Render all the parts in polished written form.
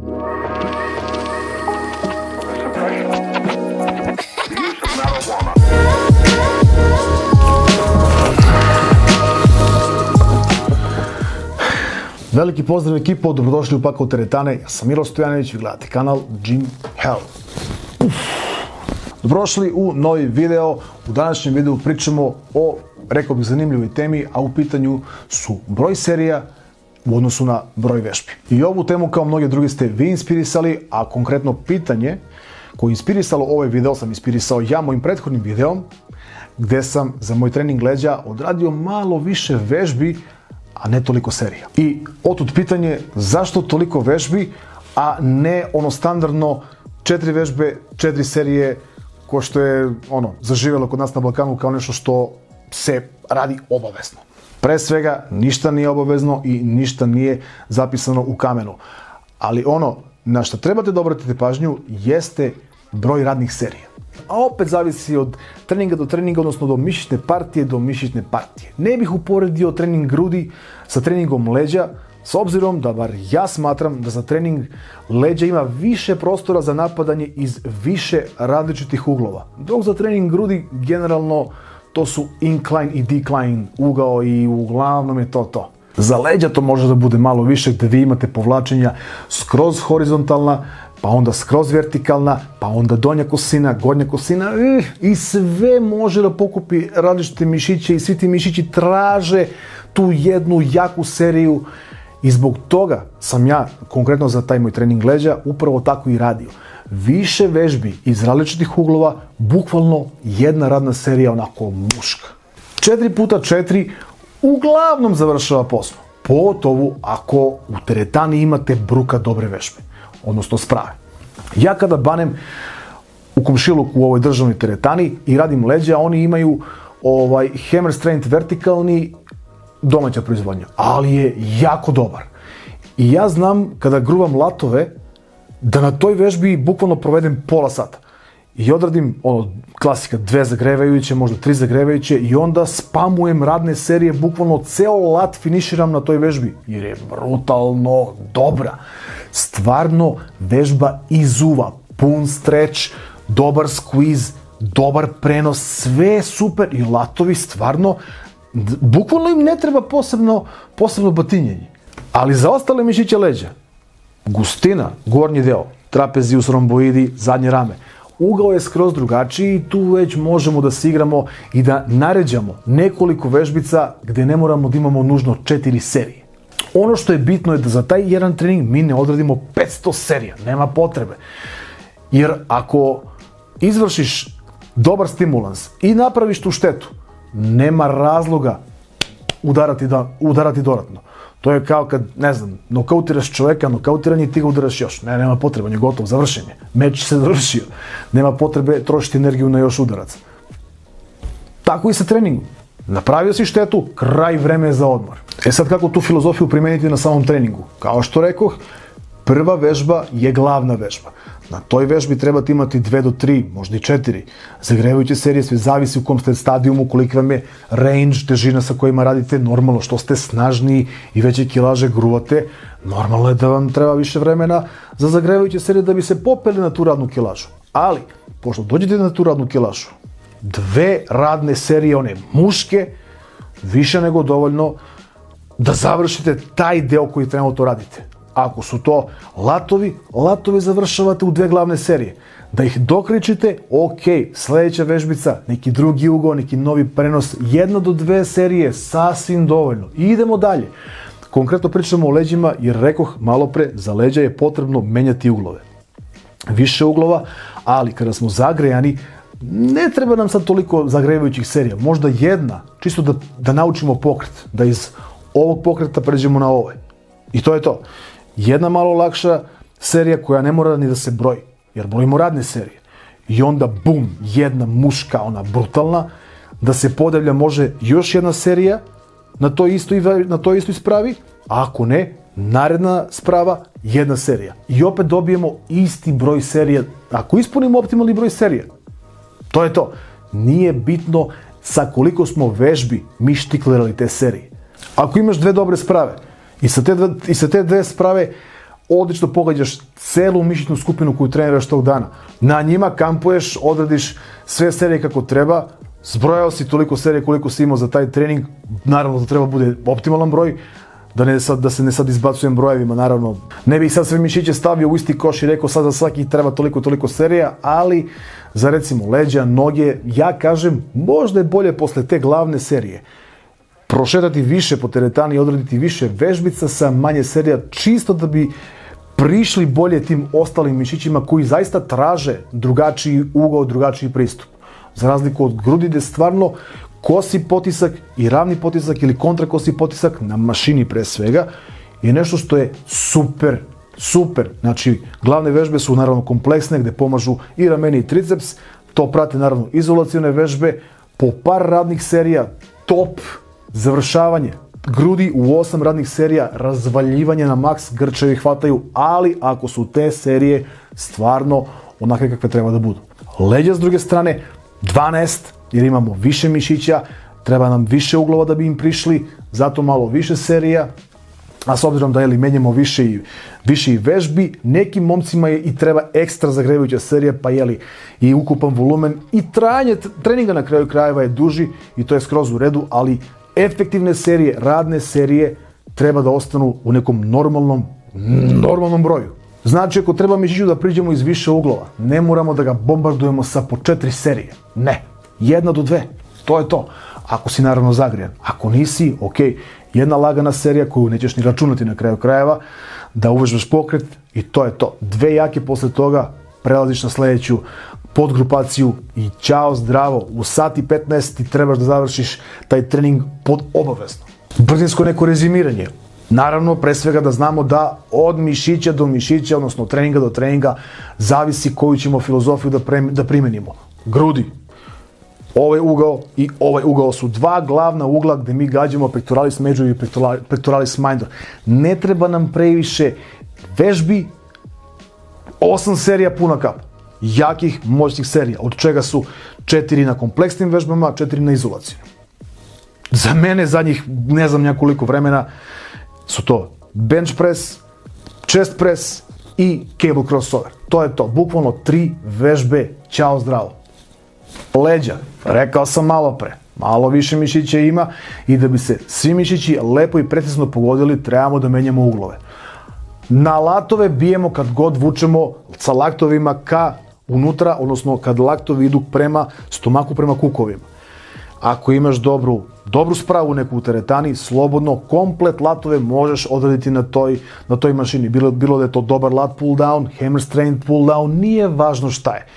Veliki pozdrav ekipo, dobrodošli u Pakao teretane, ja sam Miro Stojanović, vi gledate kanal Gym Hell. Dobrodošli u novi video, u današnjem videu pričamo o, rekao bih, zanimljivoj temi, a u pitanju su broj serija u odnosu na broj vežbi. I ovu temu, kao mnoge druge, ste vi inspirisali, a konkretno pitanje koje je inspirisalo ovaj video sam inspirisao ja mojim prethodnim videom, gde sam za moj trening leđa odradio malo više vežbi, a ne toliko serija. I otud pitanje, zašto toliko vežbi, a ne ono standardno 4 vežbe, 4 serije, ko što je zaživjelo kod nas na Balkanu kao nešto što se radi obavezno. Pre svega, ništa nije obavezno i ništa nije zapisano u kamenu. Ali ono na što trebate da obratite pažnju jeste broj radnih serija. A opet zavisi od treninga do treninga, odnosno do mišićne partije do mišićne partije. Ne bih uporedio trening grudi sa treningom leđa, s obzirom da bar ja smatram da za trening leđa ima više prostora za napadanje iz više različitih uglova. Dok za trening grudi generalno to su incline i decline ugao i uglavnom je to. Za leđa to može da bude malo više, gde vi imate povlačenja skroz horizontalna, pa onda skroz vertikalna, pa onda donja kosina, gornja kosina i sve može da pokupi različite mišiće i svi ti mišići traže tu jednu jaku seriju i zbog toga sam ja konkretno za taj moj trening leđa upravo tako i radio. Više vežbi iz različitih uglova, bukvalno jedna radna serija onako muška. 4x4 uglavnom završava posao, pogotovo ako u teretani imate bruka dobre vežbe, odnosno sprave. Ja kada banem u komšiluku u ovoj državnoj teretani i radim leđa, oni imaju hammer strength vertikalni, domaća proizvodnja, ali je jako dobar. I ja znam kada gruvam latove da na toj vežbi bukvalno provedem pola sata i odradim klasika 2 zagrevajuće, možda 3 zagrevajuće i onda spamujem radne serije, bukvalno ceo lat finiširam na toj vežbi jer je brutalno dobra. Stvarno vežba izuva, pun stretch, dobar squeeze, dobar prenos, sve super i latovi stvarno, bukvalno im ne treba posebno batinjenje. Ali za ostale mišiće leđa, gustina, gornji deo, trapezius, romboidi, zadnje rame, ugao je skroz drugačiji i tu već možemo da se igramo i da naređamo nekoliko vežbica gde ne moramo da imamo nužno 4 serije. Ono što je bitno je da za taj jedan trening mi ne odradimo 500 serija, nema potrebe. Jer ako izvršiš dobar stimulans i napraviš tu štetu, nema razloga udarati dodatno. To je kao kad, ne znam, nokautiraš čoveka, nokautiranje i ti ga udaraš još. Nema potrebe, on je gotov, završen je. Meč se završio. Nema potrebe trošiti energiju na još udarac. Tako i sa treningom. Napravio si štetu, kraj, vreme za odmor. E sad, kako tu filozofiju primeniti na samom treningu? Kao što rekoh, prva vežba je glavna vežba. Na toj vežbi trebate imati 2 do 3, možda i 4. Zagrevajuće serije, sve zavisi u kom ste stadijumu, koliki vam je range, težina sa kojima radite. Normalno, što ste snažniji i veće kilaže gruvate, normalno je da vam treba više vremena za zagrevajuće serije da bi se popeli na tu radnu kilažu. Ali, pošto dođete na tu radnu kilažu, 2 radne serije, one muške, više nego dovoljno da završite taj deo koji trenutno radite. Ako su to latovi završavate u 2 glavne serije. Da ih dokričite, ok, sljedeća vežbica, neki drugi ugao, neki novi prenos, 1 do 2 serije, sasvim dovoljno. I idemo dalje. Konkretno pričamo o leđima jer rekoh malo pre, za leđa je potrebno menjati uglove. Više uglova, ali kada smo zagrejani, ne treba nam sad toliko zagrevajućih serija. Možda jedna, čisto da naučimo pokret, da iz ovog pokreta pređemo na ovaj. I to je to. Jedna malo lakša serija koja ne mora ni da se broji, jer brojimo radne serije. I onda bum, jedna muška, ona brutalna, da se podavlja može još jedna serija na toj istoj spravi, a ako ne, naredna sprava, jedna serija. I opet dobijemo isti broj serija. Ako ispunimo optimalni broj serija, to je to. Nije bitno sa koliko smo vežbi mi štiklirali te serije. Ako imaš 2 dobre sprave i sa te 2 sprave odlično pogađaš celu mišićnu skupinu koju treniraš tog dana. Na njima kampuješ, odradiš sve serije kako treba, zbrojao si toliko serije koliko si imao za taj trening, naravno da treba bude optimalan broj, da se ne sad izbacujem brojevima, naravno. Ne bih sad sve mišiće stavio u isti koš i rekao sad za svaki treba toliko serija, ali za recimo leđa, noge, ja kažem možda je bolje posle te glavne serije prošetati više po teretani i odraditi više vežbica sa manje serija, čisto da bi prišli bolje tim ostalim mišićima koji zaista traže drugačiji ugao, drugačiji pristup. Za razliku od grudi gdje stvarno kosi potisak i ravni potisak ili kontrakosi potisak na mašini pre svega je nešto što je super. Znači, glavne vežbe su naravno kompleksne gdje pomažu i rameni i triceps, to prate naravno izolacione vežbe, po par radnih serija, top, završavanje, grudi u 8 radnih serija, razvaljivanje na maks, grčevi hvataju, ali ako su te serije stvarno onakve kakve treba da budu. Leđa s druge strane, 12, jer imamo više mišića, treba nam više uglova da bi im prišli, zato malo više serija, a s obzirom da menjamo više i vežbi, nekim momcima je i treba ekstra zagrevajuća serija, pa i ukupan volumen i trajanje treninga na kraju krajeva je duži i to je skroz u redu, ali efektivne serije, radne serije treba da ostanu u nekom normalnom broju. Znači, ako treba mišiću da priđemo iz više uglova, ne moramo da ga bombardujemo sa po 4 serije. Ne, 1 do 2, to je to. Ako si naravno zagrijan, ako nisi, ok, jedna lagana serija koju nećeš ni računati na kraju krajeva, da uvežbaš pokret i to je to. 2 jake posle toga prelaziš na sljedeću podgrupaciju i ćao zdravo, u sat i 15 ti trebaš da završiš taj trening pod obavezno. Brzinsko neko rezimiranje. Naravno, pre svega da znamo da od mišića do mišića, odnosno od treninga do treninga, zavisi koju ćemo filozofiju da primenimo. Grudi, ovaj ugao i ovaj ugao su 2 glavna ugla gdje mi gađamo pectoralis major i pectoralis minor. Ne treba nam previše vežbi, 8 serija puna kapa. Jakih, moćnih serija, od čega su 4 na kompleksnim vežbama, 4 na izolaciju. Za mene zadnjih ne znam njakoliko vremena su to bench press, chest press i cable crossover. To je to, bukvalno 3 vežbe, ćao zdravo. Leđa, rekao sam malo pre, malo više mišića ima i da bi se svi mišići lepo i precizno pogodili, trebamo da menjamo uglove. Na latove bijemo kad god vučemo sa laktovima ka unutra, odnosno kad laktovi idu prema stomaku, prema kukovima. Ako imaš dobru spravu neku u teretani, slobodno, komplet latove možeš odraditi na toj mašini. Bilo da je to dobar lat pull down, hammer strength pull down, nije važno šta je.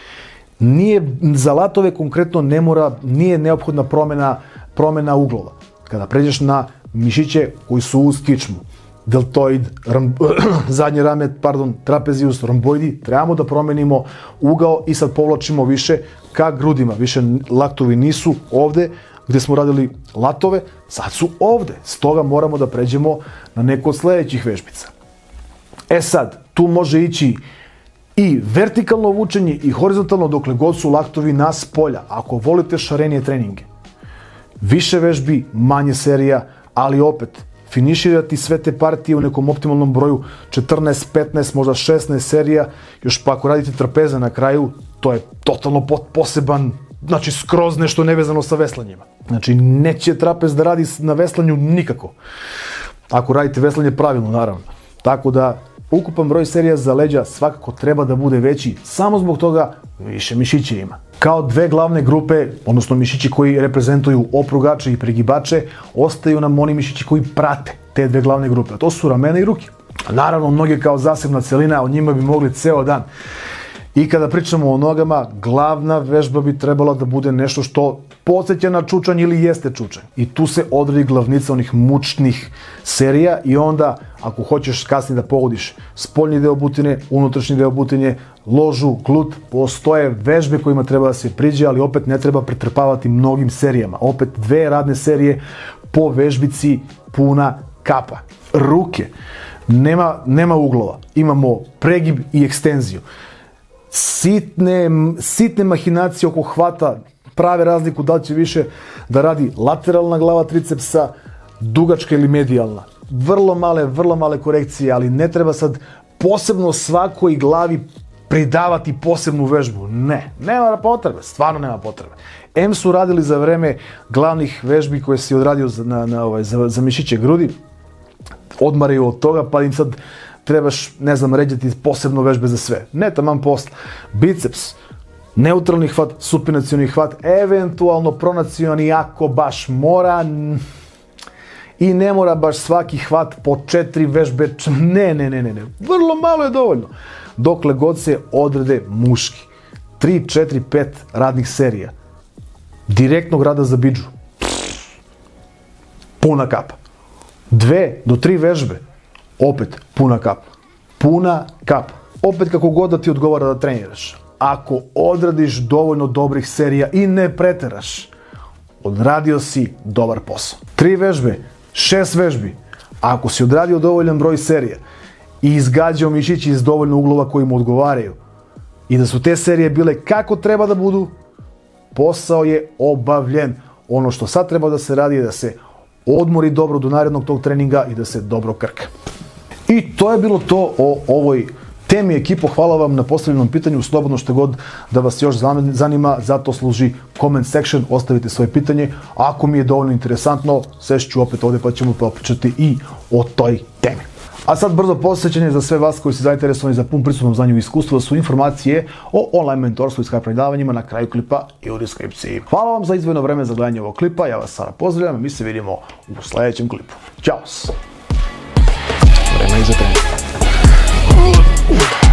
Za latove konkretno nije neophodna promjena uglova. Kada pređeš na mišiće koji su uz kičmu, deltoid, zadnje rame, trapezius, romboidi, trebamo da promenimo ugao i sad povlačimo više ka grudima. Više laktovi nisu ovde gdje smo radili latove, sad su ovde. Stoga moramo da pređemo na neku od sljedećih vežbica. Sad, tu može ići i vertikalno vučenje i horizontalno dokle god su laktovi na spolja. Ako volite šarenije treninge, više vežbi, manje serija, ali opet, finiširati sve te partije u nekom optimalnom broju 14, 15, možda 16 serija, još pa ako radite trapeze na kraju, to je totalno poseban, znači skroz nešto nevezano sa veslanjima. Znači neće trapez da radi na veslanju nikako. Ako radite veslanje pravilno, naravno. Tako da ukupan broj serija za leđa svakako treba da bude veći, samo zbog toga više mišića ima. Kao 2 glavne grupe, odnosno mišići koji reprezentuju oprugače i pregibače, ostaju nam oni mišići koji prate te 2 glavne grupe, a to su ramena i ruke. Naravno, noge kao zasebna celina, o njima bi mogli ceo dan. I kada pričamo o nogama, glavna vežba bi trebala da bude nešto što podsjeća na čučanj ili jeste čučanj. I tu se odradi glavnica onih mučnih serija i onda, ako hoćeš kasnije da pogodiš spoljni deo butine, unutrašnji deo butine, ložu, glut, postoje vežbe kojima treba da se priđe, ali opet ne treba pretrpavati mnogim serijama. Opet 2 radne serije po vežbici puna kapa. Ruke, nema uglova, imamo pregib i ekstenziju. Sitne mahinacije oko hvata prave razliku da li će više da radi lateralna glava tricepsa, dugačka ili medijalna. Vrlo male korekcije, ali ne treba sad posebno svakoj glavi pridavati posebnu vežbu. Ne, nema potrebe, stvarno nema potrebe. M su radili za vreme glavnih vežbi koje si odradio za mišiće grudi, odmaraju od toga, pa im sad trebaš, ne znam, ređati posebno vežbe za sve. Ne, taman posla. Biceps, neutralni hvat, supinacioni hvat, eventualno pronacioni ako baš mora, i ne mora baš svaki hvat po 4 vežbe, ne. Vrlo malo je dovoljno. Dokle god se odrede muški. 3, 4, 5 radnih serija. Direktnog rada za bidžu. Puna kapa. 2 do 3 vežbe. Opet puna kapa. Puna kapa. Opet kako god da ti odgovara da treniraš. Ako odradiš dovoljno dobrih serija i ne preteraš, odradio si dobar posao. 3 vežbe, 6 vežbi. Ako si odradio dovoljan broj serija i izgađao mišići iz dovoljno uglova koji mu odgovaraju i da su te serije bile kako treba da budu, posao je obavljen. Ono što sad treba da se radi je da se odmori dobro do narednog tog treninga i da se dobro krka. I to je bilo to o ovoj temi, ekipo. Hvala vam na postavljenom pitanju, slobodno što god da vas još zanima, zato služi comment section, ostavite svoje pitanje. Ako mi je dovoljno interesantno, sešću opet ovdje pa ćemo popričati i o toj temi. A sad brzo podsjećanje za sve vas koji su zainteresovani za pun pristupnom znanju i iskustvu, su informacije o online mentorstvu i Skype predavanjima na kraju klipa i u deskripciji. Hvala vam za izdvojeno vreme za gledanje ovog klipa, ja vas sada pozdravljam i mi se vidimo u sljedećem klipu. Ćao! Vreme je za trening.